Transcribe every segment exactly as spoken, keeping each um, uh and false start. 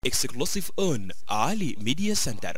exclusive on Ali Media Center.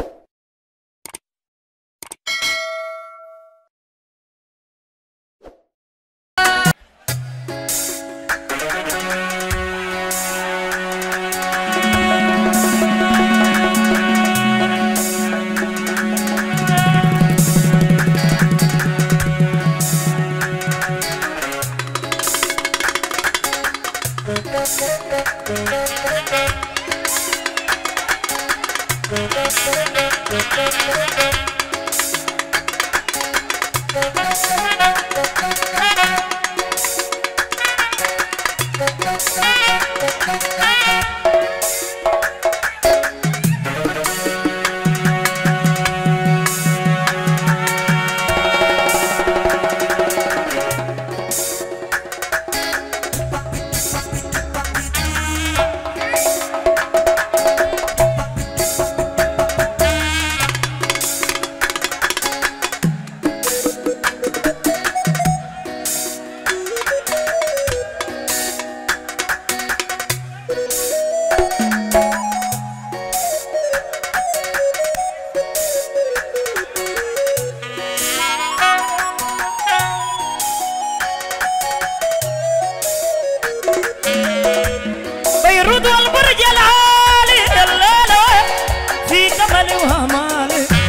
بيروت والبرج العالي الليلة في جمل وهمال.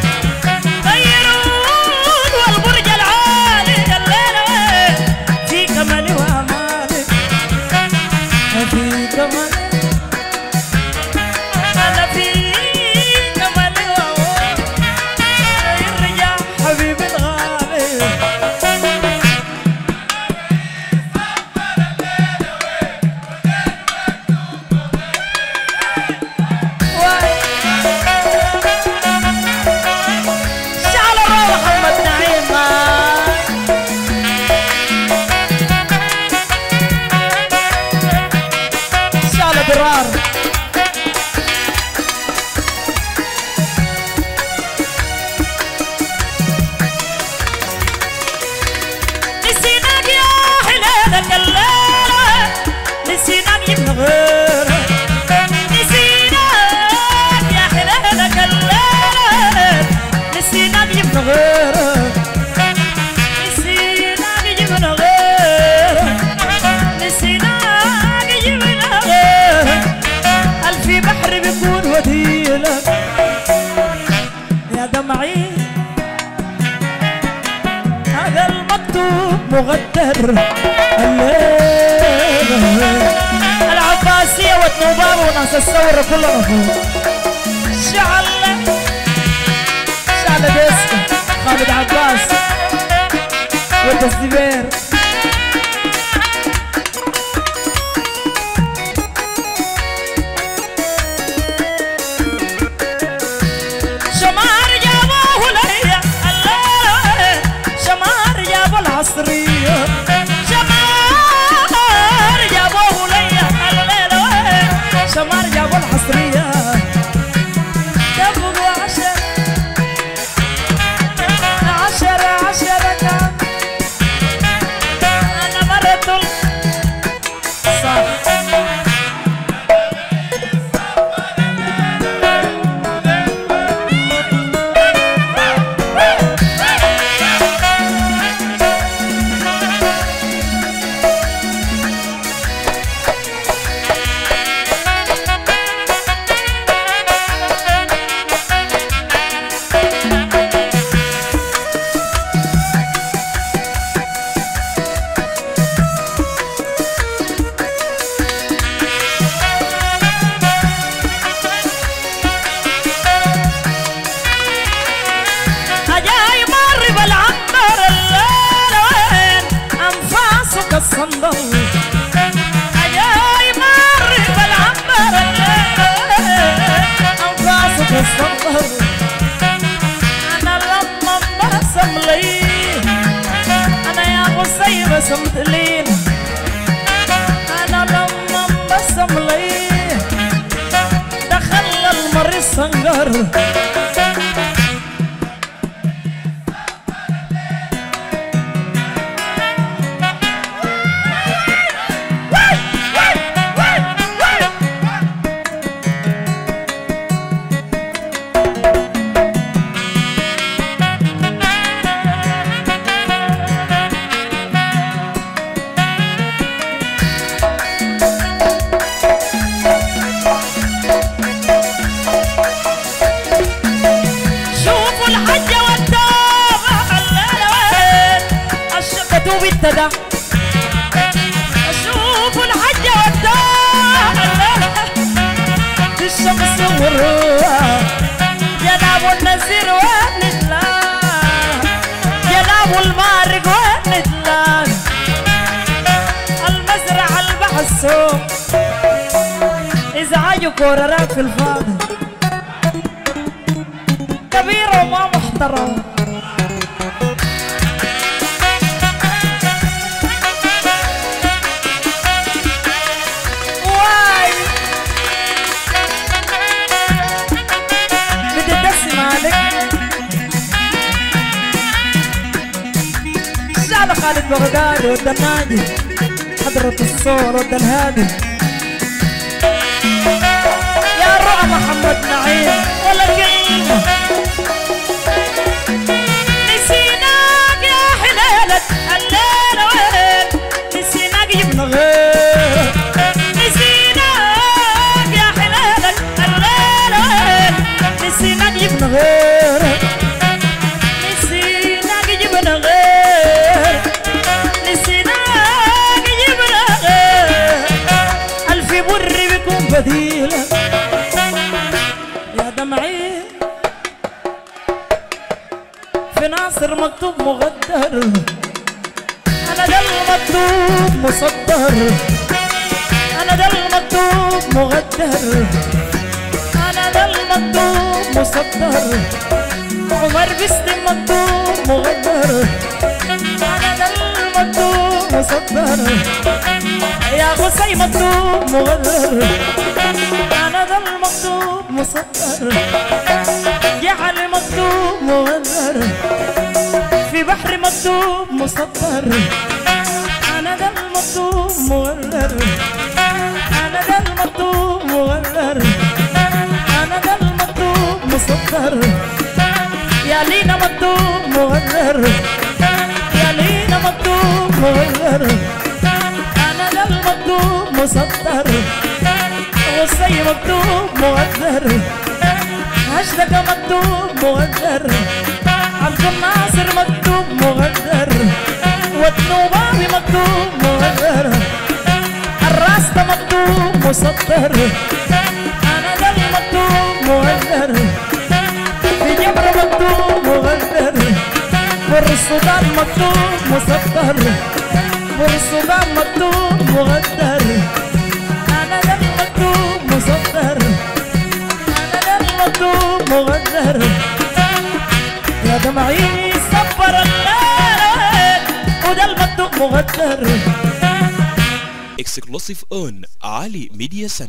بيروت والبرج العالي الليلة في جمل وهمال. في جمل أنا في جمل وهمال. يرجع حبيبي الغالي. نسيناك يا حلالك الليلة، نسيناك يا ابن غيرك. نسيناك يا حلالك الليلة، نسيناك يا ابن غيرك. نسيناك يا ابن غيرك، نسيناك يا ابن غيرك. ألف بحر بيكون وديلك يا دمعي. هذا المكتوب مغدر الليلة. العباسية والنوباب وناس الثورة كلها فوق. شعل شعل ديسكو خالد عباس والتسديبير. شمار جابوه ليا الليلة، شمار جابوا العصرية. شمار جابوه ليا الليلة، شمار جابوا العصرية. جابوا عشرة عشرة عشرة كان أنا مرت صح. الصندل عجاي مرب العنبر أنفاسك الصندل. أنا لما انبسم لي أنا يا غصيبة سمتلين. أنا لما انبسم لي دخل المريض سنجر. الوزير وين نتلان جناب المارق وين نتلان المزرعة البحسوم ازعاج كورة في الفاضي كبير وما محترم واي بدي ادسم عليك شعب خالد بغدادي والدناجي حضرة الصور والدنهادي يا رؤى محمد نعيم ولا كلمة نسيناك يا حلالة الليلة وين نسيناك جبنا غيرك نسيناك يا حلالة الليلة وين نسيناك جبنا غيرك نسيناك جبنا غيرك نسيناك جبنا غيرك ألف بر بيكون بديلك يا دمعي في ناصر مكتوب مغدر أنا ده المكتوب مصدر أنا ده المكتوب مغدر أنا ده المكتوب مصدر عمر بيستي مكتوب مغدر أنا ده المكتوب مصدر يا غسي مكتوب مغدر أنا ده المكتوب مصدر جعل مكتوب مغدر في بحر مكتوب مصدر أنا ده المكتوب مغدر أنا ده المكتوب مغدر أنا ده المكتوب مصدر يا لينا مكتوب مغدر يا لينا مكتوب مغدر أنا ده المكتوب مصدر وصي مكتوب مغدر هشتك مكتوب مغدر عبد الناصر مكتوب مغدر والنوباوي مكتوب مغدر الراسطة مكتوب مصدر أنا ده المكتوب مغدر في جبر مكتوب مغدر والسودان مكتوب مصدر والسودان مكتوب مغدر أنا ده المكتوب مصدر أنا ده المكتوب مغدر يا دمعي صبر الليل وده المكتوب مغدر Exclusive on Ali Media Center.